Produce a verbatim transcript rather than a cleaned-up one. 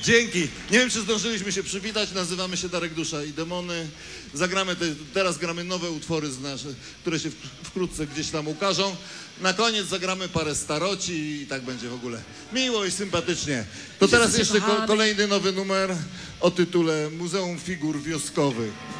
Dzięki. Nie wiem, czy zdążyliśmy się przywitać. Nazywamy się Darek Dusza i Demony. Zagramy te, teraz gramy nowe utwory, z nasze, które się wkrótce gdzieś tam ukażą. Na koniec zagramy parę staroci i tak będzie w ogóle miło i sympatycznie. To teraz jeszcze ko kolejny nowy numer o tytule Muzeum Figur Wioskowych.